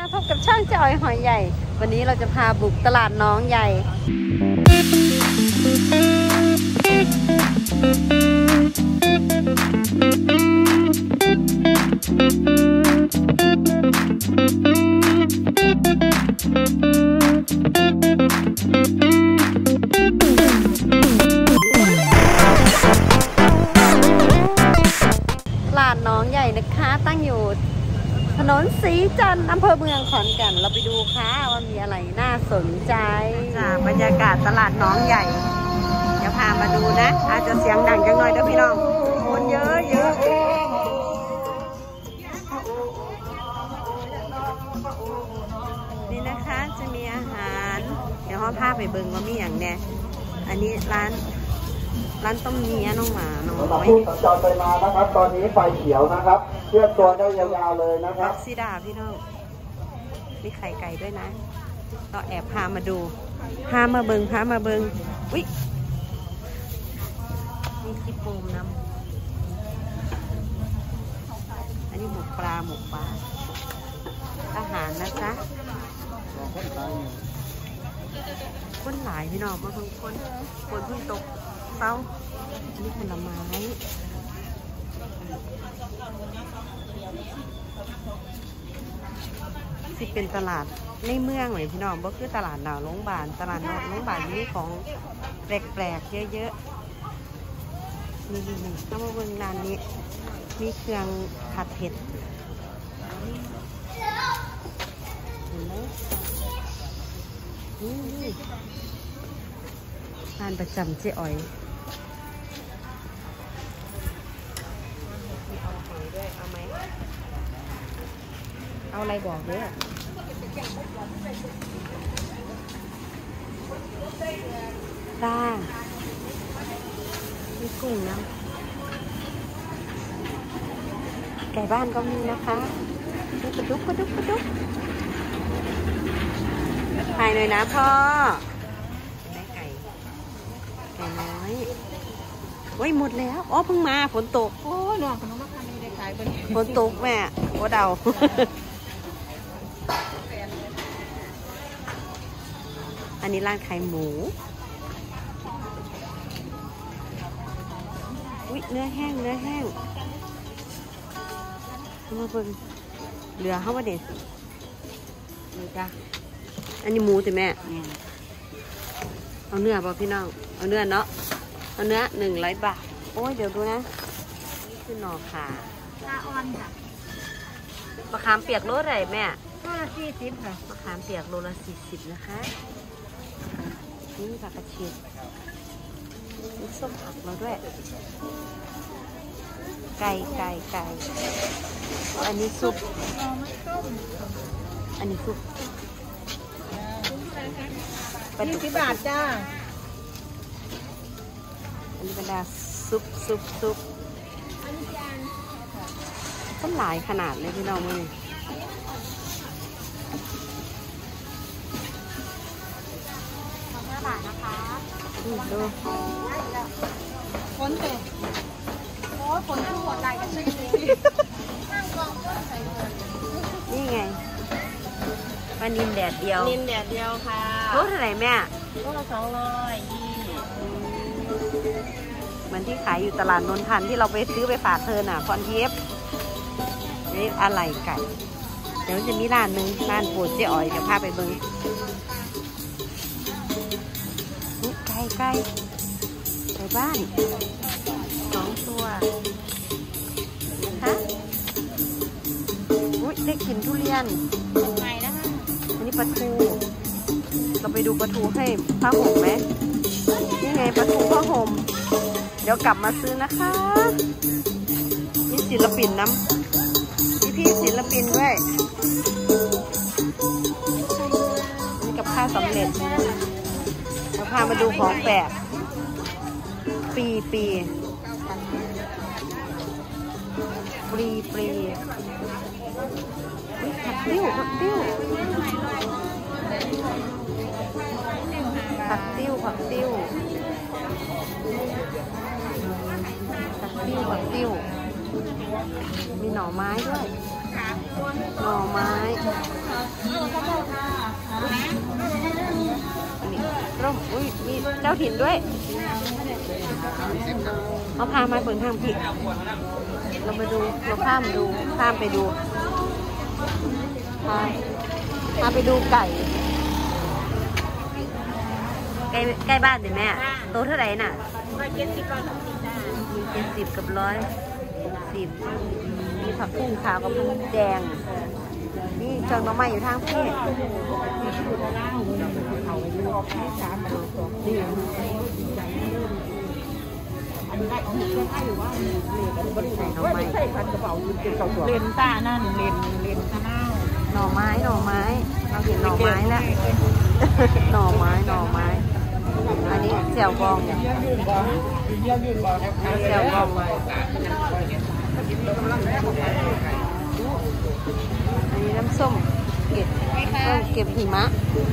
พบกับช่างจอยหอยใหญ่วันนี้เราจะพาบุกตลาดน้องใหญ่ตลาดน้องใหญ่นะคะตั้งอยู่ถนนศรีจันทร์อำเภอเมืองขอนแก่นเราไปดูค่ะว่ามีอะไรน่าสนใจจากบรรยากาศตลาดน้องใหญ่เดี๋ยวพามาดูนะอาจจะเสียงดังจังหน่อยเด้อพี่น้องคนเยอะนี่นะคะจะมีอาหารเดี๋ยวห้องพาไปเบิ่งว่ามีอย่างแน่อันนี้ร้านต้มเนื้อน้องหมาน้องน้อยผู้สัญจรไปมานะครับตอนนี้ไฟเขียวนะครับเคลื่อนตัวได้ยาวๆเลยนะครับซิดาพี่น้องมีไข่ไก่ด้วยนะเราแอบพามาดูพามาเบิงอุ๊ยมีขี้โปมน้ำอันนี้หมกปลาอาหารนะจ๊ะคนหลายพี่น้องบางคนเพิ่งตกเต้าอันนี้ผลไม้สิเป็นตลาดในเมืองเลยพี่น้องบ่คือตลาดหนาวโรงพยาบาลตลาดนอกโรงพยาบาลมีของแปลกๆเยอะๆนี่เข้ามาเบิ่งร้านนี้มีเครื่องผัดเผ็ดเห็นไหมนี่ร้านประจำเจ๊อ๋อยเอาหอยด้วยเอาไหมเอาอะไรบอกด้วยปลามีกุ้งนะไก่บ้านก็มีนะคะดูกระดุกถ่ายหน่อยนะพ่อได้ไก่น้อยโอ้ยหมดแล้วอ๋อเพิ่งมาฝนตกโอ้ยน้องขนมมาทำได้ขายฝนตกแม่โอ้เดาอันนี้ร้านขายหมูอุ๊ยเนื้อแห้งมาเพิ่งเหลือเข้ามาเด็ดนี่จ้ะอันนี้หมูสิแม่เอาเนื้อป่ะพี่น้องเอาเนื้อเนาะเอาเนื้อ100 บาทโอ้ยเดี๋ยวดูนะนี่คือหน่อขาอ่อนค่ะมะขามเปียกโลเท่าไหร่แม่โลละ40ค่ะมะขามเปียกโลละ40นะคะนี่มีผักกระเฉดมีส้มผักเราด้วยไก่อันนี้ซุปอันนี้ซุป 20 บาทจ้าอันนี้เป็นซุปต้นหลายขนาดเลยพี่น้องมือ5 บาทนะคะดูฝนเตะโอ้ฝนทุกหัวใจกันใช่ไหมนี่ไงปลานิลแดดเดียวค่ะโลเท่าไหร่แม่โลละ220 เหมือนที่ขายอยู่ตลาดนนทันที่เราไปซื้อไปฝากเธอน่ะคอนเทปนี่อะไรไก่เดี๋ยวจะมีร้านหนึ่งร้านโปรดเจ๊อ๋อยเดี๋ยวพาไปเบิ้งไก่บ้าน2 ตัวนะคะอุ๊ยได้กินทุเรียนไงนะคะอันนี้ปลาทูเราไปดูปลาทูให้ผ้าห่มไหมนี่ไงปลาทูผ้าห่มเดี๋ยวกลับมาซื้อนะคะนี่ศิลปินน้ำพี่ศิลปินด้วยนี่กับข้าวสำเร็จเราพามาดูของแปลกปีผักติ้วผักติ้วมีหน่อไม้ด้วยหน่อไม้ร่มอุ้ยมีเจ้าถิ่นด้วยเอาพามาเปิดทางผิดเรามาดูเราข้ามไปดูพาไปดูไก่ใกล้บ้านสิแม่โตเท่าไหร่น่ะ70กับ160มีผักบุ้งขาวกับผักบุ้งแดงนี่เจิงน้องใหม่อยู่ทางพี่เลนตานั่นเลนข้าวหน่อไม้เราเห็นหน่อไม้แล้วหน่อไม้อันนี้แจ่วบองแจ่วบองอันนี้น้ำส้มเก็บหิมะ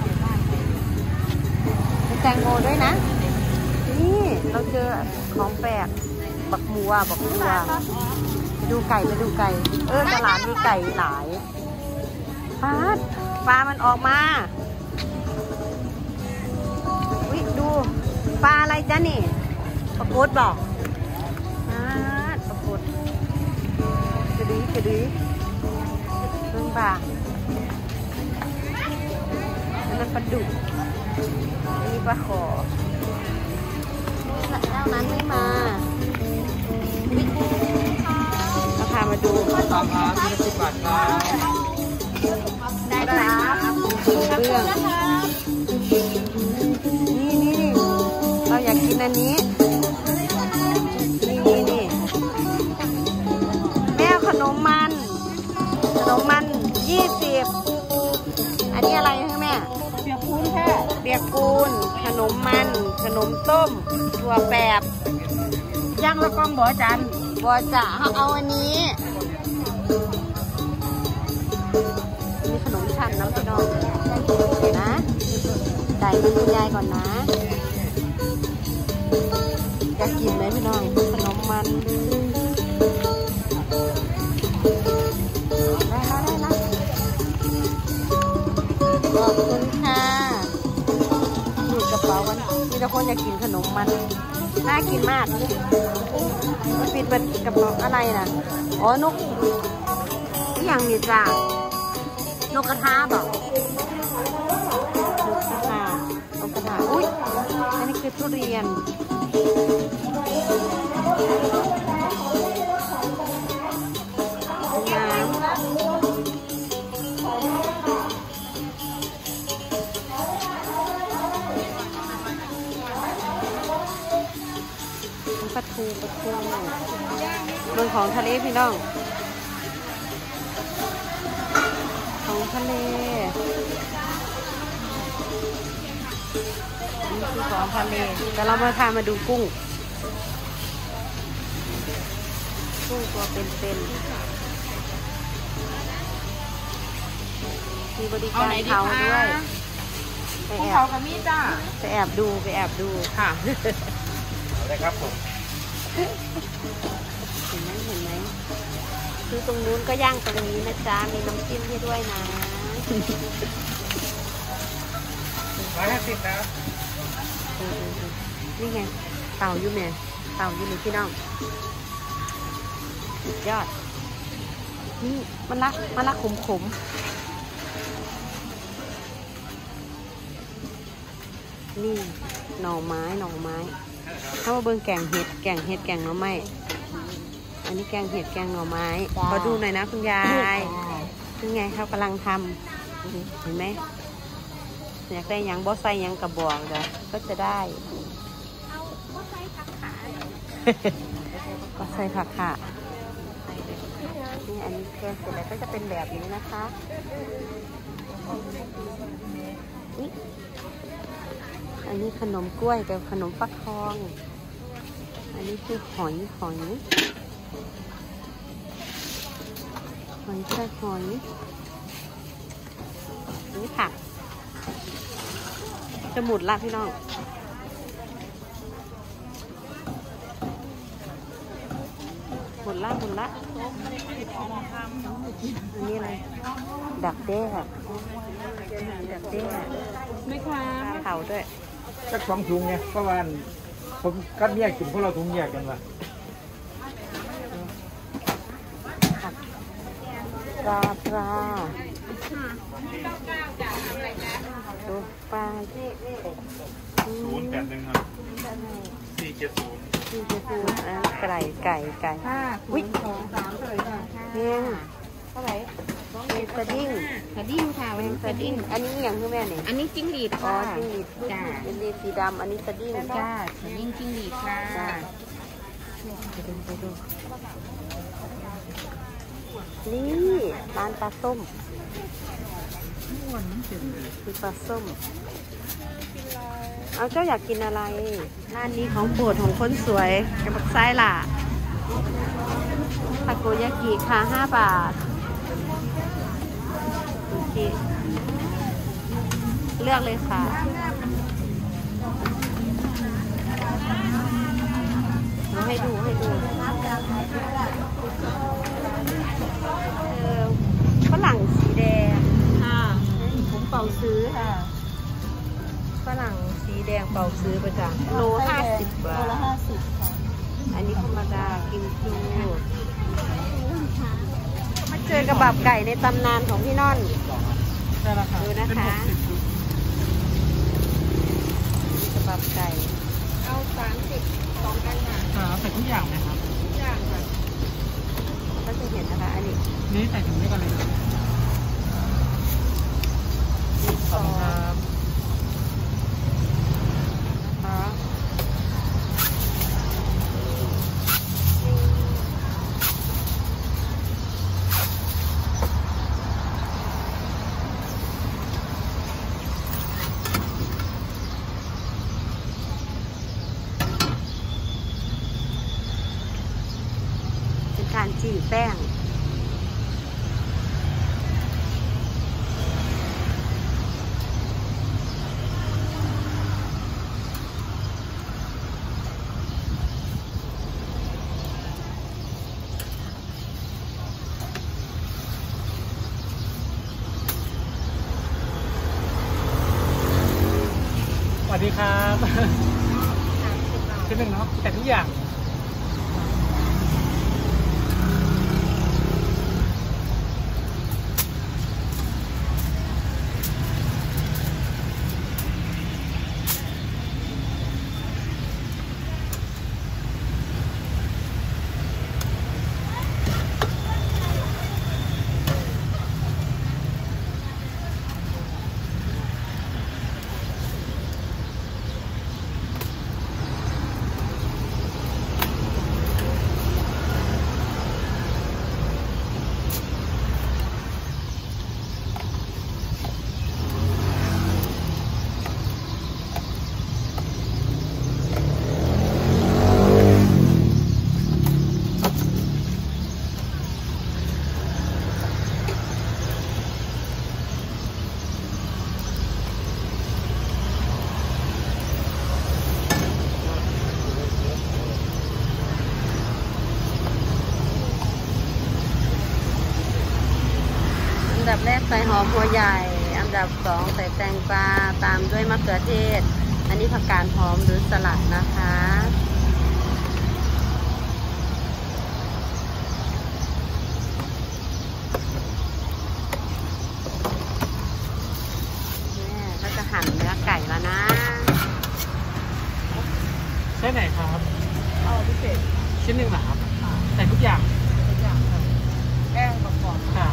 แตงโมด้วยนะนี่เราเจอของแปลกบักบัวไปดูไก่ตลาดมีไก่หลายปลามันออกมาวิดูปลาอะไรจ๊ะนี่ปลากดบอกปลากดกระดีเรื่องปลาแล้วมันปลาดุกนี่ปลาขอเจ้านั้นไม่มาเราพามาดูตามร้านที่10 บาทครับได้ครับเรื่องนี่เราอยากกินอันนี้นี่แม่ขนมมัน20อันนี้อะไรคะแม่เปียกปูนขนมมันขนมต้มถั่วแปบย่างแล้วก็บ่จ่าเอาอันนี้มีขนมชั้นน้ำพี่น้องนะได้ให้คุณยายก่อนนะอยากกินไหมพี่น้องขนมมันได้แล้วขอบคุณค่ะดูกระเป๋ากันมีแต่คนอยากกินขนมมันน่ากินมากมันปิดเป็นกระเป๋าอะไรนะอ๋อนกนี่อย่างนี้จ้านกกระทาบอกนกกระทาอุ้ยอันนี้คือทุเรียนปลาทูเรื่องของทะเลพี่น้องของทะเลนี่คือของทะเลแต่เรามาพามาดูกุ้งตัวเป็นมีบริการเผาด้วยไปแอบดูค่ะได้ครับผมเห็นไหมคือตรงนู้นก็ย่างตรงนี้นะจ๊ะมีน้ำจิ้มให้ด้วยนะ 150นะนี่ไงเต่าอยู่เนี่ยพี่น้องสุดยอดนี่มันละขมนี่หน่อไม้ถ้ามาเบิ่งแกงเห็ดแกงหน่อไม้อันนี้แกงเห็ดแกงหน่อไม้ขอดูหน่อยนะคุณยายนี่ไงเขากำลังทำเห็นไหมอยากได้ยังบอสไซยังกระบอกเดี๋ยวก็จะได้บอสไซผักขานี่อันนี้แกงเสร็จแล้วก็จะเป็นแบบนี้นะคะอันนี้ขนมกล้วยกับขนมฟักทองอันนี้คือหอยแค่หอยนี่ผักจะหมุดละพี่น้องหมุดละอันนี้อะไรดักแด้ไม่ค่ะเผาด้วยสัก2 ถุงเนี่ยประมาณผมกัดแยกกินพวกเราถุงแยกกันวะปลาดูปลาที่ 081ครับ470 ไก่อุ้ย2 3เลยค่ะเงี้ยเท่าไหร่เป็นสดิ้งกระดิ่งค่ะเป็นสดิ้งอันนี้อย่างคือแม่เนี่ยอันนี้จิ้งหรีดอ๋อค่ะจิ้งหรีดจ้าเป็นรีดสีดำอันนี้สดิ้งจ้าจิ้งจิ้งหรีดค่ะไปดูนี่ร้านปลาส้มคือปลาส้มเอาเจ้าอยากกินอะไรร้านนี้ของโปรดของคนสวยกระบอกไส้ล่ะทาโกยากิค่ะ5 บาทโอเคเลือกเลยค่ะให้ดูฝรั่งสีแดงค่ะผมเป่าซื้อค่ะฝรั่งสีแดงเป่าซื้อประจำโล50 บาทโลละ50ค่ะอันนี้ธรรมดากิมจูมาเจอกระบับไก่ในตำนานของพี่น่อนใช่แล้วครับดูนะคะกระบับไก่เอา30 2 อันค่ะใส่ทุกอย่างไหมครับทุกอย่างค่ะก็จะเห็นนะคะอันนี้นี่ใส่ถุงด้วยกันเลยครับขอบคุณครับเป็นการจี่แป้งสวัสดีครับ1 เนาะแต่ทุกอย่างอันดับแรกใส่หอมหัวใหญ่อันดับ2ใส่แตงกวาตามด้วยมะเขือเทศอันนี้ผักกาดหอมหรือสลัดนะคะก็จะหั่นเนื้อไก่แล้วนะใช่ไหนครับเอาพิเศษชิ้น 1เหรอครับใส่ทุกอย่างทุกอย่างค่ะแป้งประกอบค่ะ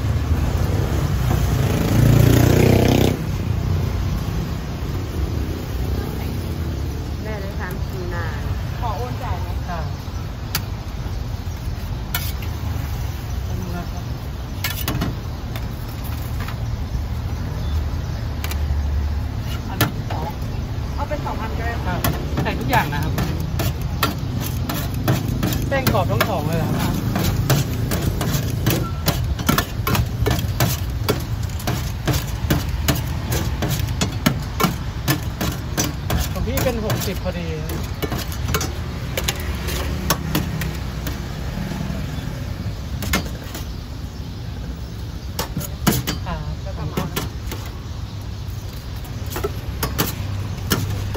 ได้เลยค่ะทูนาขอโอนจ่ายไหมค่ะขอบคุณนะครับอันนี้เอาเป็น2 อันก็ได้ครับใส่ทุกอย่างนะครับแป้งกรอบทั้ง2เลยเหรอครับของพี่เป็น60พอดีค่ะแล้วก็มา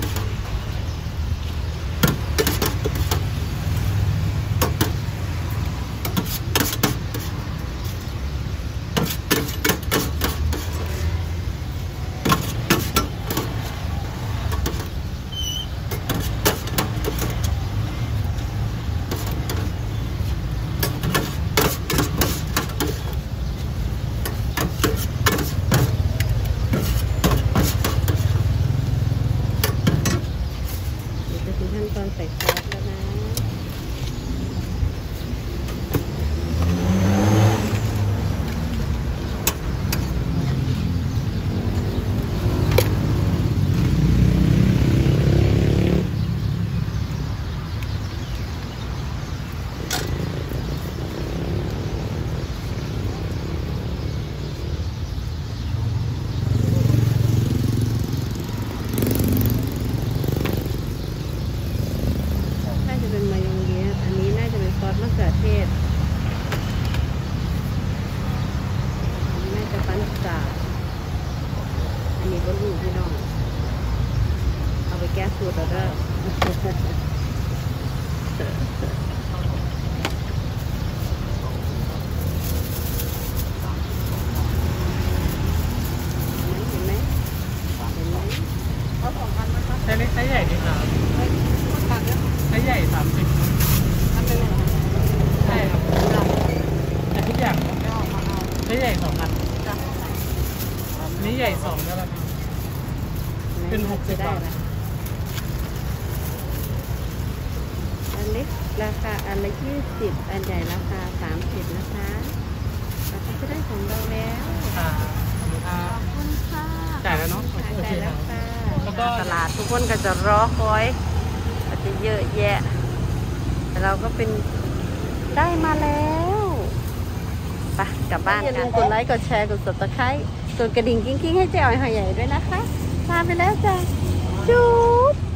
รู้พี่น้องเอาไปแก้สูตรเอาเด้อเห็นไหมเห็นไหมเอา2,000นะคะไซส์เล็กไซส์ใหญ่ดีครับตัดเยอะไซส์ใหญ่30 อันเป็นเลยเหรอใช่ครับจ้ะแต่ทุกอย่างครับไม่ออกมาเอาไซส์ใหญ่2,000 จ้ะอันนี้ใหญ่2แล้วครับ เป็น60 บาทอันเล็กราคาอันละ20อันใหญ่ราคา30นะคะเราก็จะได้ของเราแล้วค่ะขอบคุณครัขบอบคุณค่ะจ่ายแล้วเนาะโอได้เคคแล้รัวบค่ะแล้วก็ตลาดทุกคนก็จะรอคอยก็จะเยอะแยะแต่เราก็เป็นได้มาแล้วไปกลับบ้านกันอย่าลืมกดไลค์กดแชร์กด Subscribe กดกระดิ่งกิ้งๆให้เจ๊อ๋อยหอยใหญ่ด้วยนะคะลาไปแล้วจ้ะจุ๊บ